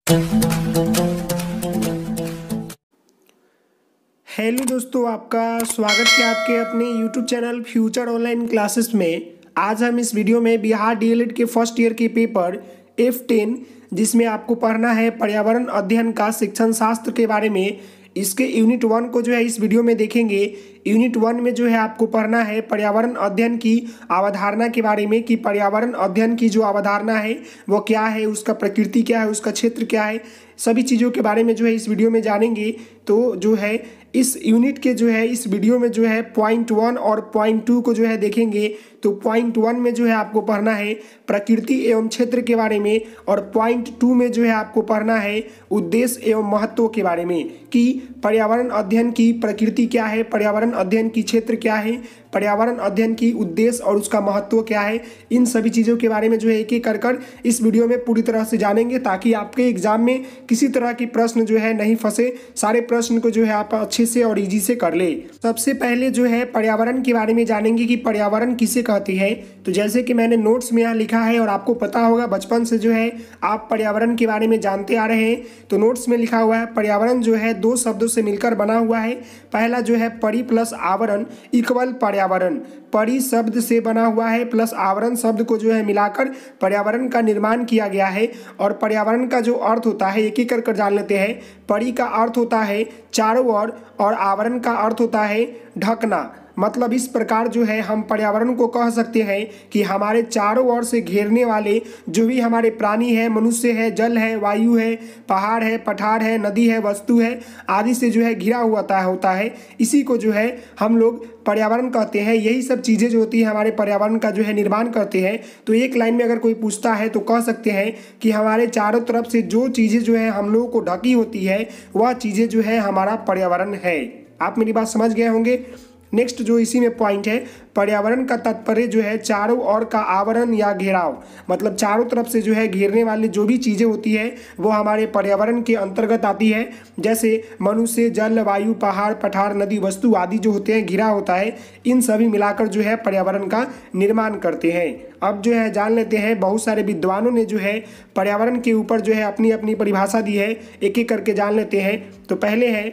Hello दोस्तों, आपका स्वागत है आपके अपने YouTube channel future online classes में। आज हम इस वीडियो में बिहार डीएलएड के फर्स्ट ईयर के पेपर F10 जिसमें आपको पढ़ना है पर्यावरण अध्ययन का शिक्षण शास्त्र के बारे में, इसके यूनिट 1 को जो है इस वीडियो में देखेंगे। यूनिट 1 में जो है आपको पढ़ना है पर्यावरण अध्ययन की अवधारणा के बारे में कि पर्यावरण अध्ययन की जो अवधारणा है वो क्या है, उसका प्रकृति क्या है, उसका क्षेत्र क्या है, सभी चीज़ों के बारे में जो है इस वीडियो में जानेंगे। तो जो है इस यूनिट के जो है इस वीडियो में जो है पॉइंट 1 और पॉइंट 2 को जो है देखेंगे। तो पॉइंट 1 में जो है आपको पढ़ना है प्रकृति एवं क्षेत्र के बारे में, और पॉइंट 2 में जो है आपको पढ़ना है उद्देश्य एवं महत्व के बारे में कि पर्यावरण अध्ययन की प्रकृति क्या है, पर्यावरण अध्ययन की क्षेत्र क्या है, पर्यावरण अध्ययन की उद्देश्य और उसका महत्व क्या है। इन सभी चीज़ों के बारे में जो है एक एक कर इस वीडियो में पूरी तरह से जानेंगे ताकि आपके एग्जाम में किसी तरह की प्रश्न जो है नहीं फंसे, सारे प्रश्न को जो है आप अच्छे से और इजी से कर ले। सबसे पहले जो है पर्यावरण के बारे में जानेंगे कि पर्यावरण किसे कहती है। तो जैसे कि मैंने नोट्स में यहाँ लिखा है और आपको पता होगा बचपन से जो है आप पर्यावरण के बारे में जानते आ रहे हैं। तो नोट्स में लिखा हुआ है पर्यावरण जो है 2 शब्दों से मिलकर बना हुआ है। पहला जो है परि प्लस आवरण इक्वल पर्यावरण। परि शब्द से बना हुआ है प्लस आवरण शब्द को जो है मिलाकर पर्यावरण का निर्माण किया गया है। और पर्यावरण का जो अर्थ होता है एक एक कर जान लेते हैं। परि का अर्थ होता है चारों ओर और आवरण का अर्थ होता है ढकना। मतलब इस प्रकार जो है हम पर्यावरण को कह सकते हैं कि हमारे चारों ओर से घेरने वाले जो भी हमारे प्राणी है, मनुष्य है, जल है, वायु है, पहाड़ है, पठार है, नदी है, वस्तु है आदि से जो है घिरा हुआ होता है, इसी को जो है हम लोग पर्यावरण कहते हैं। यही सब चीज़ें जो होती है हमारे पर्यावरण का जो है निर्माण करते हैं। तो एक लाइन में अगर कोई पूछता है तो कह सकते हैं कि हमारे चारों तरफ से जो चीज़ें जो है हम लोगों को ढकी होती है वह चीज़ें जो है हमारा पर्यावरण है। आप मेरी बात समझ गए होंगे। नेक्स्ट जो इसी में पॉइंट है पर्यावरण का तात्पर्य जो है चारों ओर का आवरण या घेराव। मतलब चारों तरफ से जो है घेरने वाली जो भी चीज़ें होती है वो हमारे पर्यावरण के अंतर्गत आती है। जैसे मनुष्य, जल, वायु, पहाड़, पठार, नदी, वस्तु आदि जो होते हैं घिरा होता है, इन सभी मिलाकर जो है पर्यावरण का निर्माण करते हैं। अब जो है जान लेते हैं बहुत सारे विद्वानों ने जो है पर्यावरण के ऊपर जो है अपनी अपनी परिभाषा दी है, एक एक करके जान लेते हैं। तो पहले है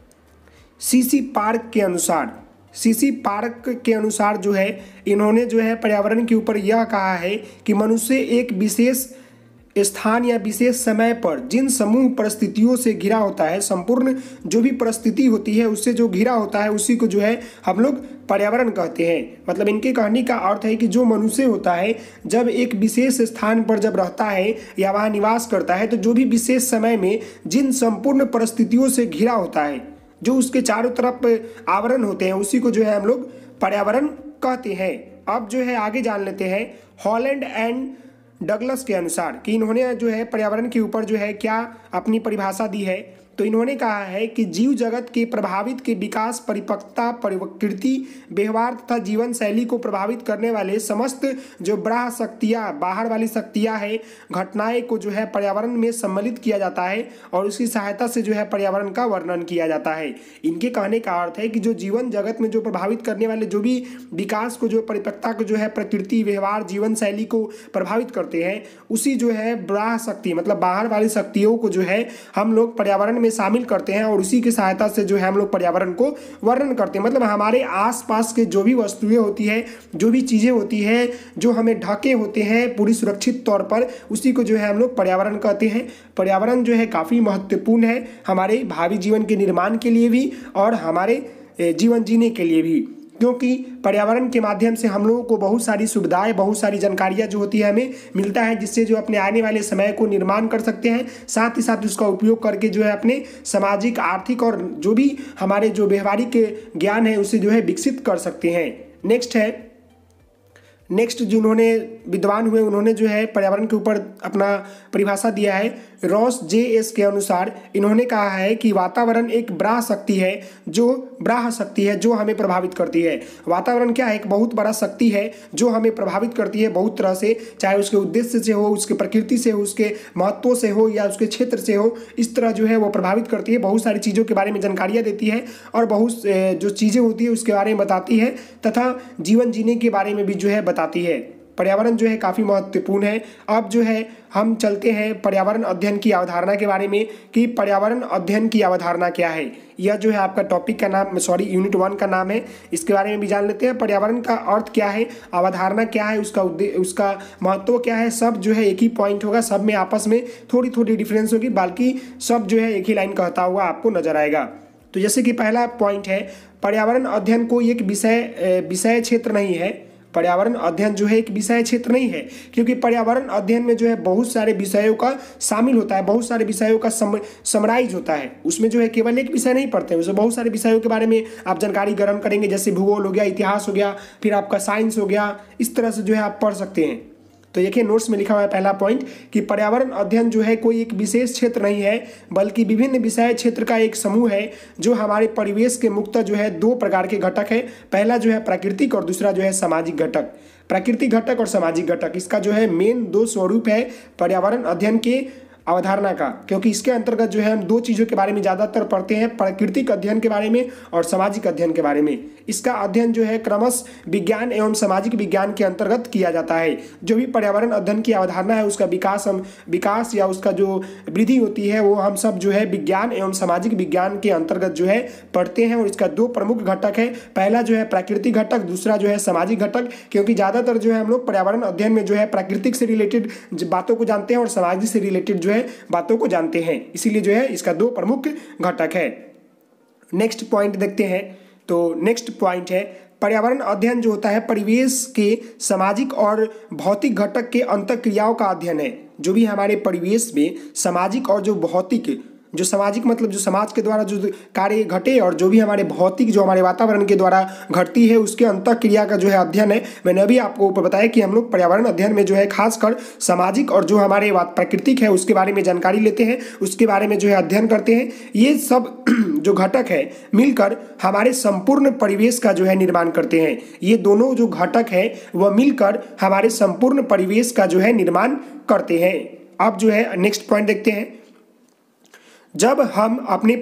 सीसी पार्क के अनुसार। सीसी पार्क के अनुसार जो है इन्होंने जो है पर्यावरण के ऊपर यह कहा है कि मनुष्य एक विशेष स्थान या विशेष समय पर जिन समूह परिस्थितियों से घिरा होता है, संपूर्ण जो भी परिस्थिति होती है उससे जो घिरा होता है उसी को जो है हम लोग पर्यावरण कहते हैं। मतलब इनके कहने का अर्थ है कि जो मनुष्य होता है जब एक विशेष स्थान पर जब रहता है या वहाँ निवास करता है तो जो भी विशेष समय में जिन संपूर्ण परिस्थितियों से घिरा होता है, जो उसके चारों तरफ आवरण होते हैं, उसी को जो है हम लोग पर्यावरण कहते हैं। अब जो है आगे जान लेते हैं हॉलैंड एंड डगलस के अनुसार कि इन्होंने जो है पर्यावरण के ऊपर जो है क्या अपनी परिभाषा दी है। तो इन्होंने कहा है कि जीव जगत के प्रभावित के विकास, परिपक्वता, प्रकृति, व्यवहार तथा जीवन शैली को प्रभावित करने वाले समस्त जो बाह्य शक्तियाँ, बाहर वाली शक्तियाँ है, घटनाएं को जो है पर्यावरण में सम्मिलित किया जाता है और उसकी सहायता से जो है पर्यावरण का वर्णन किया जाता है। इनके कहने का अर्थ है कि जो जीवन जगत में जो प्रभावित करने वाले जो भी विकास को, जो परिपक्वता को जो है प्रकृति, व्यवहार, जीवन शैली को प्रभावित करते हैं, उसी जो है बाह्य शक्ति मतलब बाहर वाली शक्तियों को जो है हम लोग पर्यावरण में शामिल करते हैं और उसी की सहायता से जो है हम लोग पर्यावरण को वर्णन करते हैं। मतलब हमारे आसपास के जो भी वस्तुएं होती है, जो भी चीज़ें होती है, जो हमें ढके होते हैं पूरी सुरक्षित तौर पर, उसी को जो है हम लोग पर्यावरण कहते हैं। पर्यावरण जो है काफ़ी महत्वपूर्ण है हमारे भावी जीवन के निर्माण के लिए भी और हमारे जीवन जीने के लिए भी, क्योंकि पर्यावरण के माध्यम से हम लोगों को बहुत सारी सुविधाएं, बहुत सारी जानकारियां जो होती है हमें मिलता है, जिससे जो अपने आने वाले समय को निर्माण कर सकते हैं। साथ ही साथ उसका उपयोग करके जो है अपने सामाजिक, आर्थिक और जो भी हमारे जो व्यवहारिक ज्ञान है उसे जो है विकसित कर सकते हैं। नेक्स्ट जिन्होंने विद्वान हुए उन्होंने जो है पर्यावरण के ऊपर अपना परिभाषा दिया है। रॉस JS के अनुसार इन्होंने कहा है कि वातावरण एक बाह्य शक्ति है जो हमें प्रभावित करती है। वातावरण क्या है? एक बहुत बड़ा शक्ति है जो हमें प्रभावित करती है बहुत तरह से, चाहे उसके उद्देश्य से हो, उसके प्रकृति से हो, उसके महत्व से हो या उसके क्षेत्र से हो। इस तरह जो है वो प्रभावित करती है, बहुत सारी चीज़ों के बारे में जानकारियाँ देती है और बहुत जो चीज़ें होती है उसके बारे में बताती है तथा जीवन जीने के बारे में भी जो है बताती है। पर्यावरण जो है काफ़ी महत्वपूर्ण है। अब जो है हम चलते हैं पर्यावरण अध्ययन की अवधारणा के बारे में कि पर्यावरण अध्ययन की अवधारणा क्या है। यह जो है आपका टॉपिक का नाम यूनिट 1 का नाम है। इसके बारे में भी जान लेते हैं। पर्यावरण का अर्थ क्या है, अवधारणा क्या है, उसका महत्व क्या है, सब जो है एक ही पॉइंट होगा। सब में आपस में थोड़ी थोड़ी डिफरेंस होगी, बाकी सब जो है एक ही लाइन कहता हुआ आपको नजर आएगा। तो जैसे कि पहला पॉइंट है, पर्यावरण अध्ययन कोई एक विषय क्षेत्र नहीं है। पर्यावरण अध्ययन जो है एक विषय क्षेत्र नहीं है, क्योंकि पर्यावरण अध्ययन में जो है बहुत सारे विषयों का शामिल होता है, बहुत सारे विषयों का समराइज होता है। उसमें जो है केवल एक विषय नहीं पढ़ते हैं, उसमें बहुत सारे विषयों के बारे में आप जानकारी ग्रहण करेंगे, जैसे भूगोल हो गया, इतिहास हो गया, फिर आपका साइंस हो गया। इस तरह से जो है आप पढ़ सकते हैं। तो देखिए नोट्स में लिखा हुआ है पहला पॉइंट कि पर्यावरण अध्ययन जो है कोई एक विशेष क्षेत्र नहीं है, बल्कि विभिन्न विषय क्षेत्र का एक समूह है जो हमारे परिवेश के मुक्त जो है 2 प्रकार के घटक है। पहला जो है प्राकृतिक और दूसरा जो है सामाजिक घटक। प्राकृतिक घटक और सामाजिक घटक, इसका जो है मेन 2 स्वरूप है पर्यावरण अध्ययन के अवधारणा का, क्योंकि इसके अंतर्गत जो है हम 2 चीज़ों के बारे में ज़्यादातर पढ़ते हैं, प्राकृतिक अध्ययन के बारे में और सामाजिक अध्ययन के बारे में। इसका अध्ययन जो है क्रमशः विज्ञान एवं सामाजिक विज्ञान के अंतर्गत किया जाता है। जो भी पर्यावरण अध्ययन की अवधारणा है उसका विकास या उसका जो वृद्धि होती है वो हम सब जो है विज्ञान एवं सामाजिक विज्ञान के अंतर्गत जो है पढ़ते हैं। और इसका 2 प्रमुख घटक है, पहला जो है प्राकृतिक घटक, दूसरा जो है सामाजिक घटक। क्योंकि ज़्यादातर जो है हम लोग पर्यावरण अध्ययन में जो है प्राकृतिक से रिलेटेड बातों को जानते हैं और सामाजिक से रिलेटेड जो है बातों को जानते हैं, इसीलिए जो है इसका 2 प्रमुख घटक है। नेक्स्ट पॉइंट देखते हैं। तो नेक्स्ट पॉइंट है, पर्यावरण अध्ययन जो होता है परिवेश के सामाजिक और भौतिक घटक के अंतःक्रियाओं का अध्ययन है। जो भी हमारे परिवेश में सामाजिक और जो भौतिक, जो सामाजिक मतलब जो समाज के द्वारा जो कार्य घटे और जो भी हमारे भौतिक जो हमारे वातावरण के द्वारा घटती है उसके अंतःक्रिया का जो है अध्ययन है। मैंने अभी आपको ऊपर बताया कि हम लोग पर्यावरण अध्ययन में जो है खासकर सामाजिक और जो हमारे प्राकृतिक है उसके बारे में जानकारी लेते हैं, उसके बारे में जो है अध्ययन करते हैं। ये सब जो घटक है मिलकर हमारे संपूर्ण परिवेश का जो है निर्माण करते हैं। ये दोनों जो घटक है वह मिलकर हमारे संपूर्ण परिवेश का जो है निर्माण करते हैं। अब जो है नेक्स्ट पॉइंट देखते हैं। जब हम अपने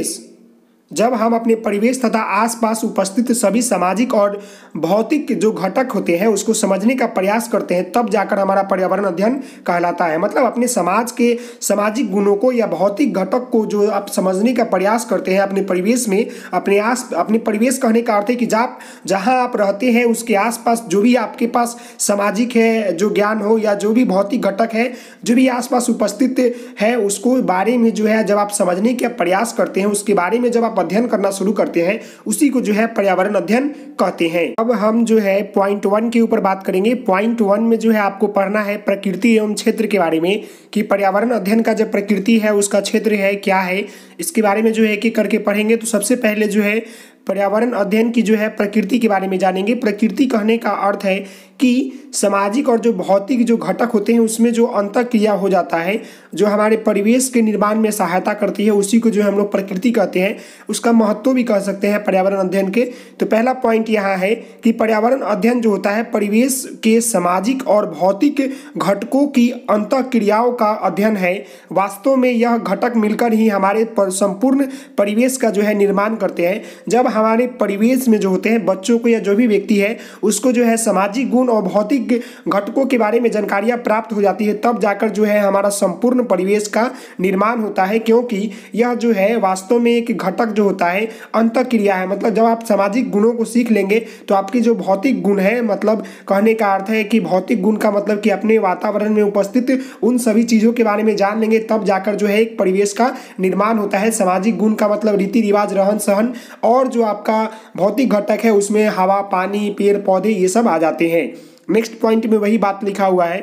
परिवेश तथा आसपास उपस्थित सभी सामाजिक और भौतिक जो घटक होते हैं उसको समझने का प्रयास करते हैं, तब जाकर हमारा पर्यावरण अध्ययन कहलाता है। मतलब अपने समाज के सामाजिक गुणों को या भौतिक घटक को जो आप समझने का प्रयास करते हैं अपने परिवेश में, अपने परिवेश कहने का अर्थ है कि जहाँ आप रहते हैं उसके आसपास जो भी आपके पास सामाजिक है जो ज्ञान हो या जो भी भौतिक घटक है जो भी आसपास उपस्थित है उसको बारे में जो है जब आप समझने का प्रयास करते हैं, उसके बारे में जब आप अध्ययन करना शुरू करते हैं, उसी को जो है पर्यावरण अध्ययन कहते हैं। अब हम जो है पॉइंट 1 के ऊपर बात करेंगे। पॉइंट 1 में जो है आपको पढ़ना है प्रकृति एवं क्षेत्र के बारे में कि पर्यावरण अध्ययन का जो प्रकृति है उसका क्षेत्र है क्या है, इसके बारे में जो है एक-एक करके पढ़ेंगे। तो सबसे पहले जो है पर्यावरण अध्ययन की जो है प्रकृति के बारे में जानेंगे। प्रकृति कहने का अर्थ है कि सामाजिक और जो भौतिक जो घटक होते हैं उसमें जो अंतःक्रिया हो जाता है जो हमारे परिवेश के निर्माण में सहायता करती है, उसी को जो हम लोग प्रकृति कहते हैं। उसका महत्व भी कह सकते हैं पर्यावरण अध्ययन के। तो पहला पॉइंट यहाँ है कि पर्यावरण अध्ययन जो होता है परिवेश के सामाजिक और भौतिक घटकों की अंतःक्रियाओं का अध्ययन है। वास्तव में यह घटक मिलकर ही हमारे संपूर्ण परिवेश का जो है निर्माण करते हैं। जब हमारे परिवेश में जो होते हैं बच्चों को या जो भी व्यक्ति है उसको जो है सामाजिक गुण और भौतिक घटकों के बारे में जानकारियां प्राप्त हो जाती है, तब जाकर जो है हमारा संपूर्ण परिवेश का निर्माण होता है। क्योंकि यह जो है वास्तव में एक घटक जो होता है अंतःक्रिया है। मतलब जब आप सामाजिक गुणों को सीख लेंगे तो आपकी जो भौतिक गुण है, मतलब कहने का अर्थ है कि भौतिक गुण का मतलब कि अपने वातावरण में उपस्थित उन सभी चीज़ों के बारे में जान लेंगे, तब जाकर जो है एक परिवेश का निर्माण होता है। सामाजिक गुण का मतलब रीति रिवाज, रहन सहन, और जो आपका भौतिक घटक है उसमें हवा, पानी, पेड़ पौधे ये सब आ जाते हैं। नेक्स्ट पॉइंट में वही बात लिखा हुआ है।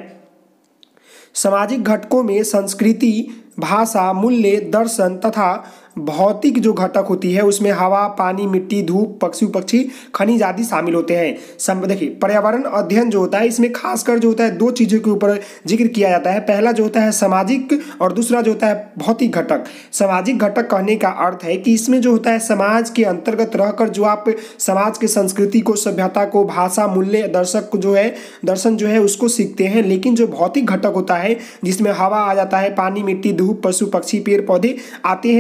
सामाजिक घटकों में संस्कृति, भाषा, मूल्य, दर्शन तथा भौतिक जो घटक होती है उसमें हवा, पानी, मिट्टी, धूप, पशु पक्षी, खनिज आदि शामिल होते हैं। देखिए पर्यावरण अध्ययन जो होता है इसमें खासकर जो होता है 2 चीज़ों के ऊपर जिक्र किया जाता है। पहला जो होता है सामाजिक और दूसरा जो होता है भौतिक घटक। सामाजिक घटक कहने का अर्थ है कि इसमें जो होता है समाज के अंतर्गत रहकर जो आप समाज के संस्कृति को, सभ्यता को, भाषा, मूल्य, दर्शन जो है उसको सीखते हैं। लेकिन जो भौतिक घटक होता है जिसमें हवा आ जाता है, पानी, मिट्टी, धूप, पशु पक्षी, पेड़ पौधे आते हैं, जब इन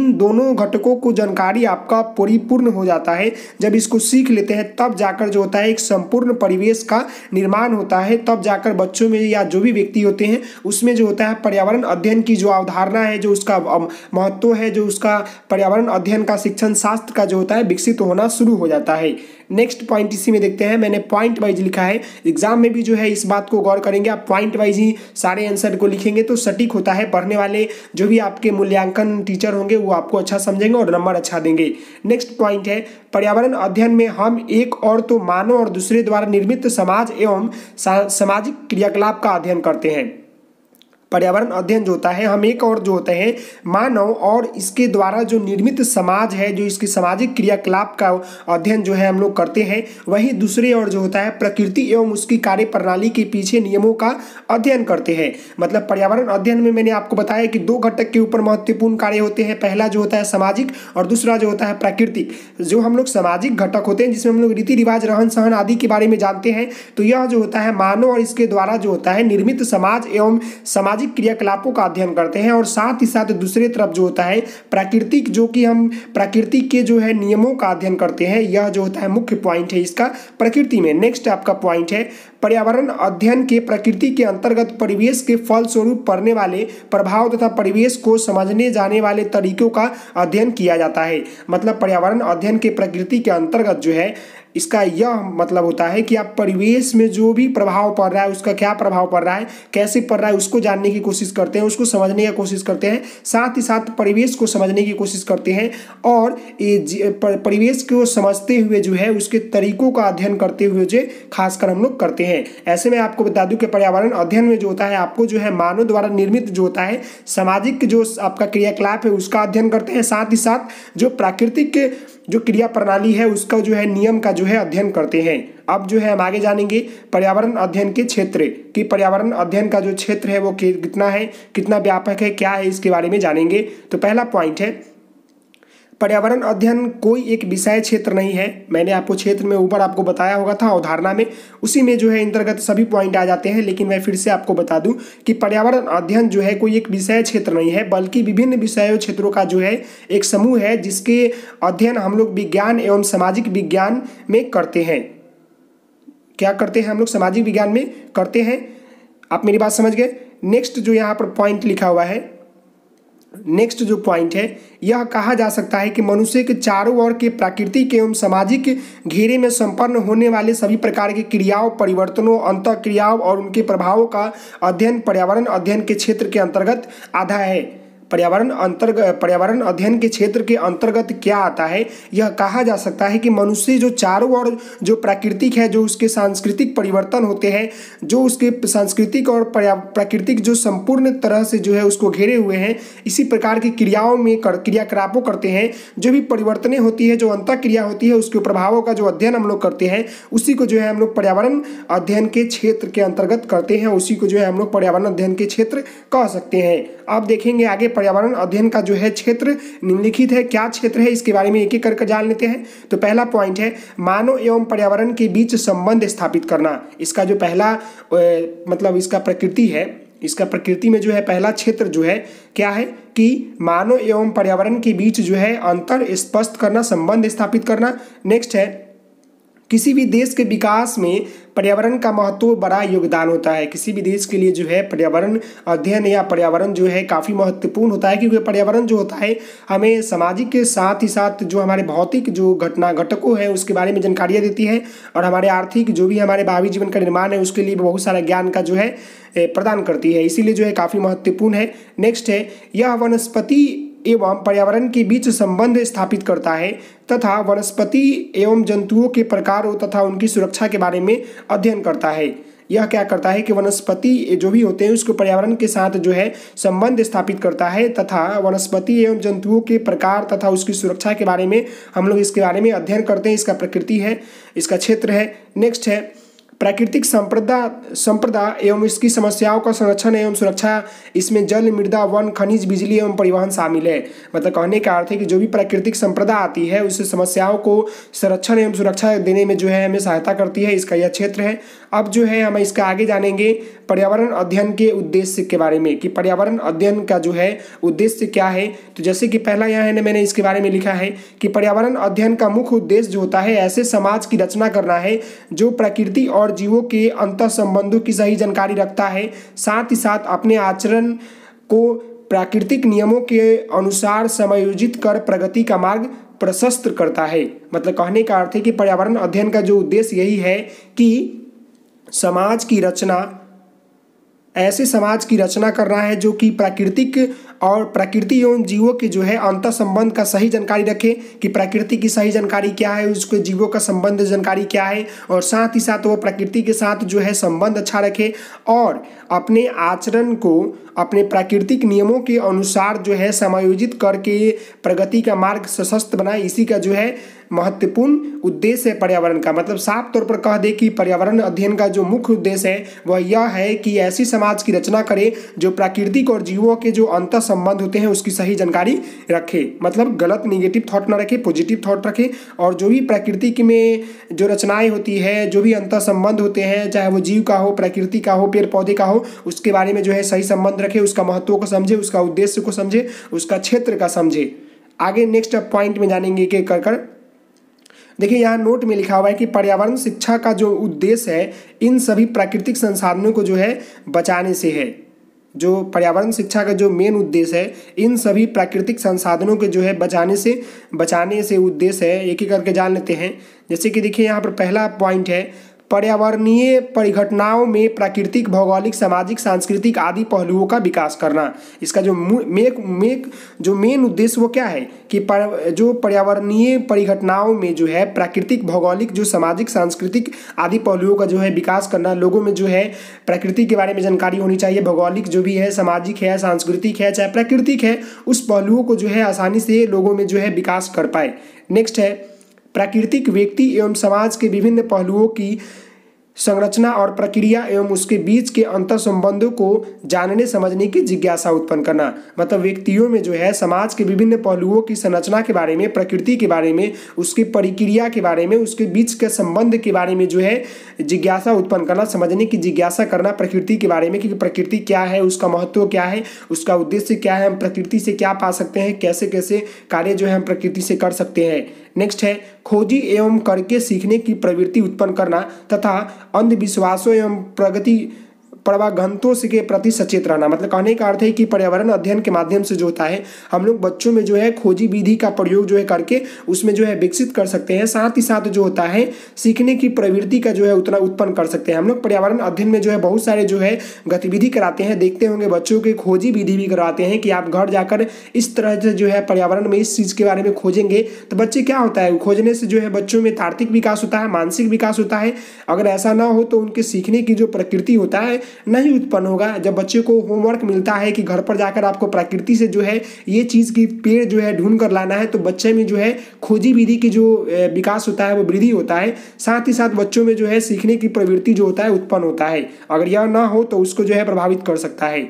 इन दोनों घटकों को जानकारी आपका परिपूर्ण हो जाता है। जब इसको सीख लेते हैं तब जाकर जो होता है एक संपूर्ण परिवेश का निर्माण होता है, तब जाकर बच्चों में या जो भी व्यक्ति होते हैं उसमें जो होता है पर्यावरण अध्ययन की जो अवधारणा है, जो उसका महत्व है, जो उसका पर्यावरण अध्ययन का शिक्षण शास्त्र का जो होता है विकसित होना शुरू हो जाता है। नेक्स्ट पॉइंट इसी में देखते हैं, मैंने पॉइंट वाइज लिखा है। एग्जाम में भी जो है इस बात को गौर करेंगे, आप पॉइंट वाइज ही सारे आंसर को लिखेंगे तो सटीक होता है। पढ़ने वाले जो भी आपके मूल्यांकन टीचर होंगे वो आपको अच्छा समझेंगे और नंबर अच्छा देंगे। नेक्स्ट पॉइंट है, पर्यावरण अध्ययन में हम एक और तो मानव और दूसरे द्वारा निर्मित समाज एवं सामाजिक क्रियाकलाप का अध्ययन करते हैं। पर्यावरण अध्ययन जो होता है हम एक और जो होते हैं मानव और इसके द्वारा जो निर्मित समाज है, जो इसकी सामाजिक क्रियाकलाप का अध्ययन जो है हम लोग करते हैं। वहीं दूसरे और जो होता है प्रकृति एवं उसकी कार्य प्रणाली के पीछे नियमों का अध्ययन करते हैं। मतलब पर्यावरण अध्ययन में मैंने आपको बताया कि दो घटक के ऊपर महत्वपूर्ण कार्य होते हैं। पहला जो होता है सामाजिक और दूसरा जो होता है प्राकृतिक। जो हम लोग सामाजिक घटक होते हैं जिसमें हम लोग रीति रिवाज, रहन सहन आदि के बारे में जानते हैं, तो यह जो होता है मानव और इसके द्वारा जो होता है निर्मित समाज एवं सामाजिक क्रियाकलापों का अध्ययन करते हैं। और साथ ही साथ दूसरी तरफ जो होता है प्राकृतिक, जो कि हम प्रकृति के जो है नियमों का अध्ययन करते हैं। यह जो होता है मुख्य पॉइंट है इसका प्रकृति में। नेक्स्ट आपका पॉइंट है, पर्यावरण अध्ययन के प्रकृति के अंतर्गत परिवेश के फलस्वरूप पड़ने वाले प्रभाव तथा परिवेश को समझने जाने वाले तरीकों का अध्ययन किया जाता है। मतलब पर्यावरण अध्ययन के प्रकृति के अंतर्गत जो है इसका यह मतलब होता है कि आप परिवेश में जो भी प्रभाव पड़ रहा है, उसका क्या प्रभाव पड़ रहा है, कैसे पड़ रहा है, उसको जानने की कोशिश करते हैं, उसको समझने की कोशिश करते हैं। साथ ही साथ परिवेश को समझने की कोशिश करते हैं और ये परिवेश को समझते हुए जो है उसके तरीकों का अध्ययन करते हुए जो खासकर हम लोग करते हैं। ऐसे में आपको बता दूं कि पर्यावरण अध्ययन में जो होता है आपको जो है मानव द्वारा निर्मित जो होता है सामाजिक जो आपका क्रियाकलाप है उसका अध्ययन करते हैं। साथ ही साथ जो प्राकृतिक जो क्रिया प्रणाली है उसका जो है नियम का जो है अध्ययन करते हैं। अब जो है हम आगे जानेंगे पर्यावरण अध्ययन के क्षेत्र कि पर्यावरण अध्ययन का जो क्षेत्र है वो कितना है, कितना व्यापक है, क्या है, इसके बारे में जानेंगे। तो पहला पॉइंट है, पर्यावरण अध्ययन कोई एक विषय क्षेत्र नहीं है। मैंने आपको क्षेत्र में ऊपर आपको बताया होगा था अवधारणा में, उसी में जो है अंतर्गत सभी पॉइंट आ जाते हैं। लेकिन मैं फिर से आपको बता दूं कि पर्यावरण अध्ययन जो है कोई एक विषय क्षेत्र नहीं है, बल्कि विभिन्न विषयों क्षेत्रों का जो है एक समूह है जिसके अध्ययन हम लोग विज्ञान एवं सामाजिक विज्ञान में करते हैं। क्या करते हैं हम लोग? सामाजिक विज्ञान में करते हैं। आप मेरी बात समझ गए? नेक्स्ट जो यहाँ पर पॉइंट लिखा हुआ है, नेक्स्ट जो पॉइंट है, यह कहा जा सकता है कि मनुष्य के चारों ओर के प्राकृतिक एवं सामाजिक घेरे में संपन्न होने वाले सभी प्रकार की क्रियाओं, परिवर्तनों, अंतःक्रियाओं और उनके प्रभावों का अध्ययन पर्यावरण अध्ययन के क्षेत्र के अंतर्गत आधा है। पर्यावरण अध्ययन के क्षेत्र के अंतर्गत क्या आता है? यह कहा जा सकता है कि मनुष्य जो चारों ओर जो प्राकृतिक है, जो उसके सांस्कृतिक परिवर्तन होते हैं, जो उसके सांस्कृतिक और प्राकृतिक जो संपूर्ण तरह से जो है उसको घेरे हुए हैं, इसी प्रकार की क्रियाओं में क्रियाकलापों करते हैं। जो भी परिवर्तनें होती है, जो अंतःक्रिया होती है, उसके प्रभावों का जो अध्ययन हम लोग करते हैं, उसी को जो है हम लोग पर्यावरण अध्ययन के क्षेत्र के अंतर्गत करते हैं। उसी को जो है हम लोग पर्यावरण अध्ययन के क्षेत्र कह सकते हैं। अब देखेंगे आगे पर्यावरण अध्ययन का जो है क्षेत्र निम्नलिखित है। क्या क्षेत्र है इसके बारे में एक एक करके जान लेते हैं। तो पहला पॉइंट है मानव एवं पर्यावरण के बीच संबंध स्थापित करना। इसका जो पहला मतलब इसका प्रकृति है, इसका प्रकृति में जो है पहला क्षेत्र जो है क्या है कि मानव एवं पर्यावरण के बीच जो है अंतर स्पष्ट करना, संबंध स्थापित करना। नेक्स्ट है किसी भी देश के विकास में पर्यावरण का महत्व बड़ा योगदान होता है। किसी भी देश के लिए जो है पर्यावरण अध्ययन या पर्यावरण जो है काफ़ी महत्वपूर्ण होता है, क्योंकि पर्यावरण जो होता है हमें सामाजिक के साथ ही साथ जो हमारे भौतिक जो घटकों हैं उसके बारे में जानकारियाँ देती है, और हमारे आर्थिक जो भी हमारे भावी जीवन का निर्माण है उसके लिए बहुत सारा ज्ञान का जो है प्रदान करती है। इसीलिए जो है काफ़ी महत्वपूर्ण है। नेक्स्ट है यह वनस्पति एवं पर्यावरण के बीच संबंध स्थापित करता है तथा वनस्पति एवं जंतुओं के प्रकारों तथा उनकी सुरक्षा के बारे में अध्ययन करता है। यह क्या करता है कि वनस्पति जो भी होते हैं उसको पर्यावरण के साथ जो है संबंध स्थापित करता है तथा वनस्पति एवं जंतुओं के प्रकार तथा उसकी सुरक्षा के बारे में हम लोग इसके बारे में अध्ययन करते हैं। इसका प्रकृति है, इसका क्षेत्र है। नेक्स्ट है प्राकृतिक संपदा एवं इसकी समस्याओं का संरक्षण एवं सुरक्षा। इसमें जल, मृदा, वन, खनिज, बिजली एवं परिवहन शामिल है। मतलब कहने का अर्थ है कि जो भी प्राकृतिक संपदा आती है उससे समस्याओं को संरक्षण एवं सुरक्षा देने में जो है हमें सहायता करती है। इसका यह क्षेत्र है। अब जो है हम इसका आगे जानेंगे पर्यावरण अध्ययन के उद्देश्य के बारे में कि पर्यावरण अध्ययन का जो है उद्देश्य क्या है। तो जैसे कि पहला यहाँ है मैंने इसके बारे में लिखा है कि पर्यावरण अध्ययन का मुख्य उद्देश्य जो होता है ऐसे समाज की रचना करना है जो प्रकृति और जीवों के अंतः संबंधों की सही जानकारी रखता है, साथ ही साथ अपने आचरण को प्राकृतिक नियमों के अनुसार समायोजित कर प्रगति का मार्ग प्रशस्त करता है। मतलब कहने का अर्थ है कि पर्यावरण अध्ययन का जो उद्देश्य यही है कि समाज की रचना, ऐसे समाज की रचना करना है जो कि प्राकृतिक और प्रकृति एवं जीवों के जो है अंतर संबंध का सही जानकारी रखे कि प्रकृति की सही जानकारी क्या है, उसके जीवों का संबंध जानकारी क्या है, और साथ ही साथ वो प्रकृति के साथ जो है संबंध अच्छा रखे और अपने आचरण को अपने प्राकृतिक नियमों के अनुसार जो है समायोजित करके प्रगति का मार्ग सशक्त बनाए। इसी का जो है महत्वपूर्ण उद्देश्य है पर्यावरण का। मतलब साफ तौर पर कह दे कि पर्यावरण अध्ययन का जो मुख्य उद्देश्य है वह यह है कि ऐसी समाज की रचना करे जो प्राकृतिक और जीवों के जो अंतर संबंध होते हैं उसकी सही जानकारी रखे। मतलब गलत निगेटिव थॉट ना रखे, पॉजिटिव थॉट रखे, और जो भी प्रकृति में जो रचनाएं होती है, जो भी अंतर संबंध होते हैं, चाहे वो जीव का हो, प्रकृति का हो, पेड़ पौधे का हो, उसके बारे में जो है सही संबंध रखे, उसका महत्व को समझे, उसका उद्देश्य को समझे, उसका क्षेत्र का समझे। आगे नेक्स्ट पॉइंट में जानेंगे कि कर देखिए यहाँ नोट में लिखा हुआ है कि पर्यावरण शिक्षा का जो उद्देश्य है इन सभी प्राकृतिक संसाधनों को जो है बचाने से है। जो पर्यावरण शिक्षा का जो मेन उद्देश्य है इन सभी प्राकृतिक संसाधनों के जो है बचाने से उद्देश्य है। एक एक करके जान लेते हैं। जैसे कि देखिए यहाँ पर पहला पॉइंट है पर्यावरणीय परिघटनाओं में प्राकृतिक, भौगोलिक, सामाजिक, सांस्कृतिक आदि पहलुओं का विकास करना। इसका जो मेन उद्देश्य वो क्या है कि जो पर्यावरणीय परिघटनाओं में जो है प्राकृतिक, भौगोलिक, जो सामाजिक, सांस्कृतिक आदि पहलुओं का जो है विकास करना। लोगों में जो है प्रकृति के बारे में जानकारी होनी चाहिए, भौगोलिक जो भी है, सामाजिक है, सांस्कृतिक है, चाहे प्राकृतिक है, उस पहलुओं को जो है आसानी से लोगों में जो है विकास कर पाए। नेक्स्ट है प्राकृतिक, व्यक्ति एवं समाज के विभिन्न पहलुओं की संरचना और प्रक्रिया एवं उसके बीच के अंतर संबंधों को जानने समझने की जिज्ञासा उत्पन्न करना। मतलब व्यक्तियों में जो है समाज के विभिन्न पहलुओं की संरचना के बारे में, प्रकृति के बारे में, उसकी प्रक्रिया के बारे में, उसके बीच के संबंध के बारे में जो है जिज्ञासा उत्पन्न करना, समझने की जिज्ञासा करना प्रकृति के बारे में कि प्रकृति क्या है, उसका महत्व क्या है, उसका उद्देश्य क्या है, हम प्रकृति से क्या पा सकते हैं, कैसे कैसे कार्य जो है हम प्रकृति से कर सकते हैं। नेक्स्ट है खोजी एवं करके सीखने की प्रवृत्ति उत्पन्न करना तथा अंधविश्वासों एवं प्रगति प्रवागंतों के प्रति सचेत रहना। मतलब कहने का अर्थ है कि पर्यावरण अध्ययन के माध्यम से जो होता है हम लोग बच्चों में जो है खोजी विधि का प्रयोग जो है करके उसमें जो है विकसित कर सकते हैं। साथ ही साथ जो होता है सीखने की प्रवृत्ति का जो है उतना उत्पन्न कर सकते हैं। हम लोग पर्यावरण अध्ययन में जो है बहुत सारे जो है गतिविधि कराते हैं, देखते होंगे बच्चों के खोजी विधि भी करवाते हैं कि आप घर जाकर इस तरह से जो है पर्यावरण में इस चीज़ के बारे में खोजेंगे तो बच्चे क्या होता है खोजने से जो है बच्चों में तार्किक विकास होता है, मानसिक विकास होता है। अगर ऐसा ना हो तो उनके सीखने की जो प्रकृति होता है नहीं उत्पन्न होगा। जब बच्चे को होमवर्क मिलता है कि घर पर जाकर आपको प्रकृति से जो है ये चीज़ की पेड़ जो है ढूंढ कर लाना है तो बच्चे में जो है खोजी विधि की जो विकास होता है वो वृद्धि होता है। साथ ही साथ बच्चों में जो है सीखने की प्रवृत्ति जो होता है उत्पन्न होता है। अगर यह ना हो तो उसको जो है प्रभावित कर सकता है।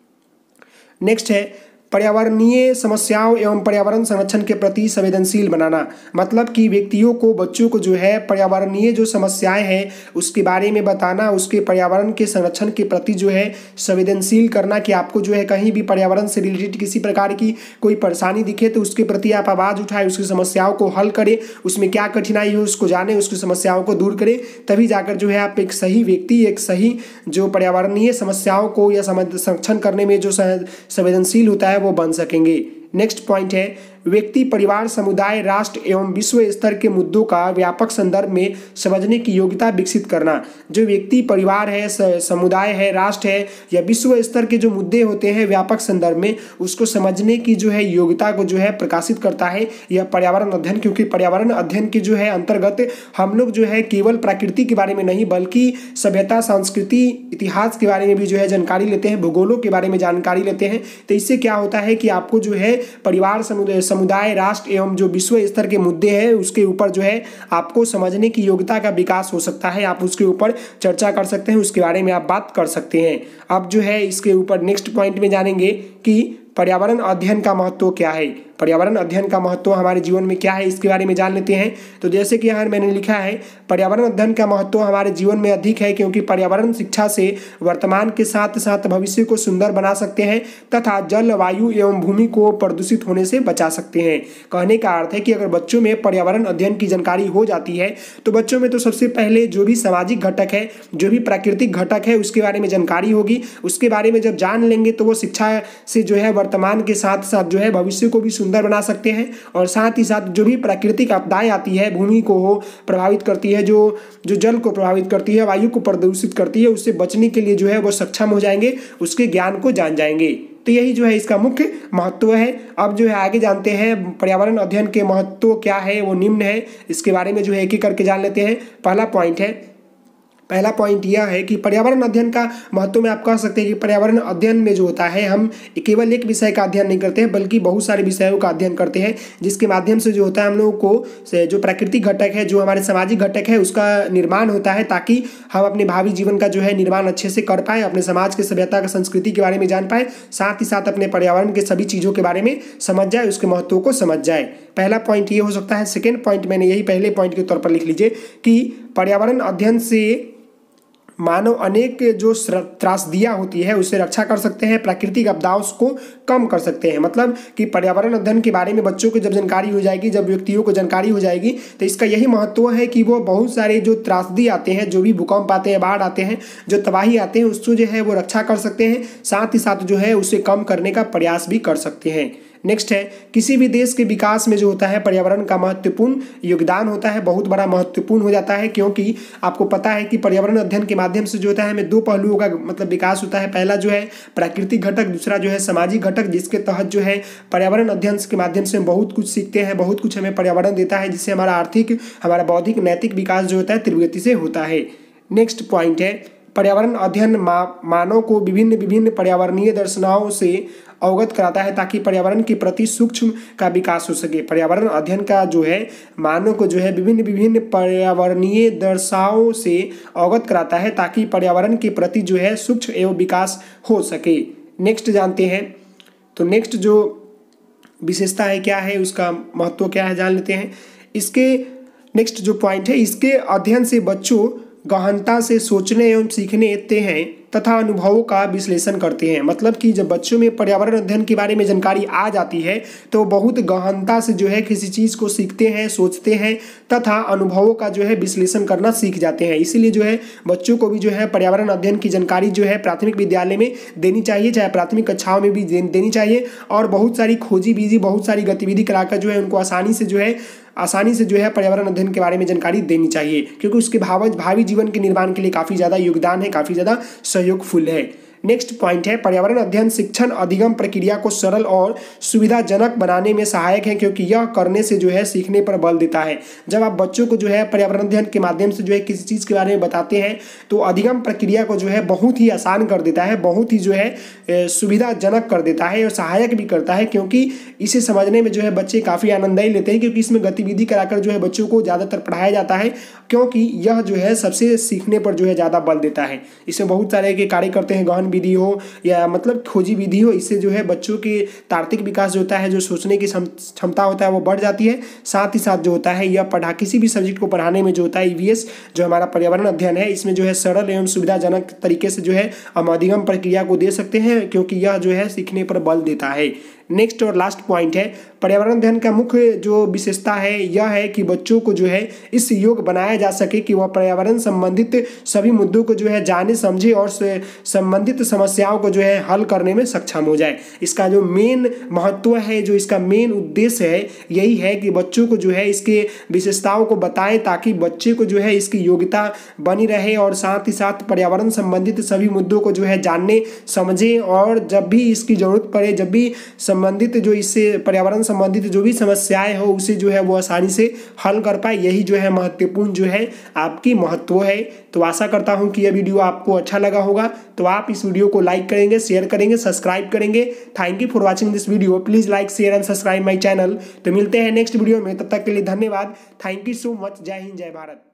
नेक्स्ट है पर्यावरणीय समस्याओं एवं पर्यावरण संरक्षण के प्रति संवेदनशील बनाना। मतलब कि व्यक्तियों को, बच्चों को जो है पर्यावरणीय जो समस्याएं हैं उसके बारे में बताना, उसके पर्यावरण के संरक्षण के प्रति जो है संवेदनशील करना कि आपको जो है कहीं भी पर्यावरण से रिलेटेड किसी प्रकार की कोई परेशानी दिखे तो उसके प्रति आप आवाज़ उठाएं, उसकी समस्याओं को हल करें, उसमें क्या कठिनाई हो उसको जाने, उसकी समस्याओं को दूर करें। तभी जाकर जो है आप एक सही व्यक्ति, एक सही जो पर्यावरणीय समस्याओं को या संरक्षण करने में जो संवेदनशील होता है वो बन सकेंगे। नेक्स्ट पॉइंट है व्यक्ति, परिवार, समुदाय, राष्ट्र एवं विश्व स्तर के मुद्दों का व्यापक संदर्भ में समझने की योग्यता विकसित करना। जो व्यक्ति, परिवार है, समुदाय है, राष्ट्र है या विश्व स्तर के जो मुद्दे होते हैं व्यापक संदर्भ में उसको समझने की जो है योग्यता को जो है प्रकाशित करता है यह पर्यावरण अध्ययन। क्योंकि पर्यावरण अध्ययन के जो है अंतर्गत हम लोग जो है केवल प्रकृति के बारे में नहीं बल्कि सभ्यता, संस्कृति, इतिहास के बारे में भी जो है जानकारी लेते हैं, भूगोलों के बारे में जानकारी लेते हैं। तो इससे क्या होता है कि आपको जो है परिवार, समुदाय, राष्ट्र एवं जो विश्व स्तर के मुद्दे हैं उसके ऊपर जो है आपको समझने की योग्यता का विकास हो सकता है। आप उसके ऊपर चर्चा कर सकते हैं, उसके बारे में आप बात कर सकते हैं। अब जो है इसके ऊपर नेक्स्ट पॉइंट में जानेंगे कि पर्यावरण अध्ययन का महत्व क्या है। पर्यावरण अध्ययन का महत्व हमारे जीवन में क्या है इसके बारे में जान लेते हैं। तो जैसे कि यहाँ मैंने लिखा है, पर्यावरण अध्ययन का महत्व हमारे जीवन में अधिक है क्योंकि पर्यावरण शिक्षा से वर्तमान के साथ साथ भविष्य को सुंदर बना सकते हैं तथा जल, वायु एवं भूमि को प्रदूषित होने से बचा सकते हैं। कहने का अर्थ है कि अगर बच्चों में पर्यावरण अध्ययन की जानकारी हो जाती है तो बच्चों में तो सबसे पहले जो भी सामाजिक घटक है, जो भी प्राकृतिक घटक है, उसके बारे में जानकारी होगी। उसके बारे में जब जान लेंगे तो वो शिक्षा से जो है वर्तमान के साथ साथ जो है भविष्य को भी सुंदर बना सकते हैं। और साथ ही साथ जो भी प्राकृतिक आपदाएं आती है, भूमि को हो प्रभावित करती है, जो जल को प्रभावित करती है, वायु को प्रदूषित करती है, उससे बचने के लिए जो है वो सक्षम हो जाएंगे, उसके ज्ञान को जान जाएंगे। तो यही जो है इसका मुख्य महत्व है। अब जो है आगे जानते हैं पर्यावरण अध्ययन के महत्व क्या है, वो निम्न है। इसके बारे में जो है एक एक करके जान लेते हैं। पहला पॉइंट यह है कि पर्यावरण अध्ययन का महत्व में आप कह सकते हैं कि पर्यावरण अध्ययन में जो होता है, हम केवल एक विषय का अध्ययन नहीं करते हैं बल्कि बहुत सारे विषयों का अध्ययन करते हैं, जिसके माध्यम से जो होता है हम लोगों को जो प्राकृतिक घटक है, जो हमारे सामाजिक घटक है, उसका निर्माण होता है ताकि हम अपने भावी जीवन का जो है निर्माण अच्छे से कर पाए, अपने समाज के सभ्यता का संस्कृति के बारे में जान पाए, साथ ही साथ अपने पर्यावरण के सभी चीज़ों के बारे में समझ जाए, उसके महत्व को समझ जाए। पहला पॉइंट ये हो सकता है। सेकेंड पॉइंट मैंने यही पहले पॉइंट के तौर पर लिख लीजिए कि पर्यावरण अध्ययन से मानव अनेक जो त्रासदियाँ होती है उससे रक्षा कर सकते हैं, प्राकृतिक आपदाओं को कम कर सकते हैं। मतलब कि पर्यावरण अध्ययन के बारे में बच्चों को जब जानकारी हो जाएगी, जब व्यक्तियों को जानकारी हो जाएगी, तो इसका यही महत्व है कि वो बहुत सारे जो त्रासदी आते हैं, जो भी भूकंप आते हैं, बाढ़ आते हैं, जो तबाही आते हैं, उससे जो है वो रक्षा कर सकते हैं, साथ ही साथ जो है उसे कम करने का प्रयास भी कर सकते हैं। नेक्स्ट है, किसी भी देश के विकास में जो होता है पर्यावरण का महत्वपूर्ण योगदान होता है, बहुत बड़ा महत्वपूर्ण हो जाता है, क्योंकि आपको पता है कि पर्यावरण अध्ययन के माध्यम से जो होता है हमें दो पहलुओं का मतलब विकास होता है। पहला जो है प्राकृतिक घटक, दूसरा जो है सामाजिक घटक, जिसके तहत जो है पर्यावरण अध्ययन के माध्यम से हम बहुत कुछ सीखते हैं, बहुत कुछ हमें पर्यावरण देता है, जिससे हमारा आर्थिक, हमारा बौद्धिक, नैतिक विकास जो होता है तीव्र गति से होता है। नेक्स्ट पॉइंट है, पर्यावरण अध्ययन मानव को विभिन्न पर्यावरणीय दर्शनाओं से अवगत कराता है ताकि पर्यावरण के प्रति सूक्ष्म का विकास हो सके। पर्यावरण अध्ययन का जो है मानव को जो है विभिन्न पर्यावरणीय दर्शाओं से अवगत कराता है ताकि पर्यावरण के प्रति जो है सूक्ष्म एवं विकास हो सके। नेक्स्ट जानते हैं। तो नेक्स्ट जो विशेषता है क्या है, उसका महत्व क्या है जान लेते हैं। इसके नेक्स्ट जो पॉइंट है, इसके अध्ययन से बच्चों गहनता से सोचने एवं सीखने हैं तथा अनुभवों का विश्लेषण करते हैं। मतलब कि जब बच्चों में पर्यावरण अध्ययन के बारे में जानकारी आ जाती है तो बहुत गहनता से जो है किसी चीज़ को सीखते हैं, सोचते हैं तथा अनुभवों का जो है विश्लेषण करना सीख जाते हैं। इसीलिए जो है बच्चों को भी जो है पर्यावरण अध्ययन की जानकारी जो है प्राथमिक विद्यालय में देनी चाहिए, चाहे प्राथमिक कक्षाओं में भी देनी चाहिए, और बहुत सारी खोजी बीजी, बहुत सारी गतिविधि कराकर जो है उनको आसानी से जो है पर्यावरण अध्ययन के बारे में जानकारी देनी चाहिए, क्योंकि उसके भावी जीवन के निर्माण के लिए काफ़ी ज़्यादा योगदान है, काफ़ी ज़्यादा सहयोगफुल है। नेक्स्ट पॉइंट है, पर्यावरण अध्ययन शिक्षण अधिगम प्रक्रिया को सरल और सुविधाजनक बनाने में सहायक है, क्योंकि यह करने से जो है सीखने पर बल देता है। जब आप बच्चों को जो है पर्यावरण अध्ययन के माध्यम से जो है किसी चीज़ के बारे में बताते हैं तो अधिगम प्रक्रिया को जो है बहुत ही आसान कर देता है, बहुत ही जो है सुविधाजनक कर देता है और सहायक भी करता है, क्योंकि इसे समझने में जो है बच्चे काफ़ी आनंददायी लेते हैं, क्योंकि इसमें गतिविधि कराकर जो है बच्चों को ज़्यादातर पढ़ाया जाता है, क्योंकि यह जो है सबसे सीखने पर जो है ज़्यादा बल देता है। इसमें बहुत सारे के कार्य करते हैं, गहन विधि हो या मतलब खोजी विधि हो, इससे जो है बच्चों के तार्किक विकास जो होता है, जो सोचने की क्षमता होता है वो बढ़ जाती है। साथ ही साथ जो होता है यह किसी भी सब्जेक्ट को पढ़ाने में जो होता है ईवीएस जो हमारा पर्यावरण अध्ययन है, इसमें जो है सरल एवं सुविधाजनक तरीके से जो है हम अधिगम प्रक्रिया को दे सकते हैं, क्योंकि यह जो है सीखने पर बल देता है। नेक्स्ट और लास्ट पॉइंट है, पर्यावरण अध्ययन का मुख्य जो विशेषता है यह है कि बच्चों को जो है इस योग्य बनाया जा सके कि वह पर्यावरण संबंधित सभी मुद्दों को जो है जाने समझे और संबंधित समस्याओं को जो है हल करने में सक्षम हो जाए। इसका जो मेन महत्व है, जो इसका मेन उद्देश्य है, यही है कि बच्चों को जो है इसके विशेषताओं को बताएं ताकि बच्चे को जो है इसकी योग्यता बनी रहे और साथ ही साथ पर्यावरण संबंधित सभी मुद्दों को जो है जानने समझे, और जब भी इसकी जरूरत पड़े, जब भी संबंधित जो इससे पर्यावरण संबंधित जो भी समस्याएं हो उसे जो है वो आसानी से हल कर पाए। यही जो है महत्वपूर्ण जो है आपकी महत्व है। तो आशा करता हूं कि यह वीडियो आपको अच्छा लगा होगा। तो आप इस वीडियो को लाइक करेंगे, शेयर करेंगे, सब्सक्राइब करेंगे। Thank you for watching this video. Please like, share and subscribe my channel. तो मिलते हैं नेक्स्ट वीडियो में, तब तक के लिए धन्यवाद। Thank you so much. जय हिंद, जय भारत।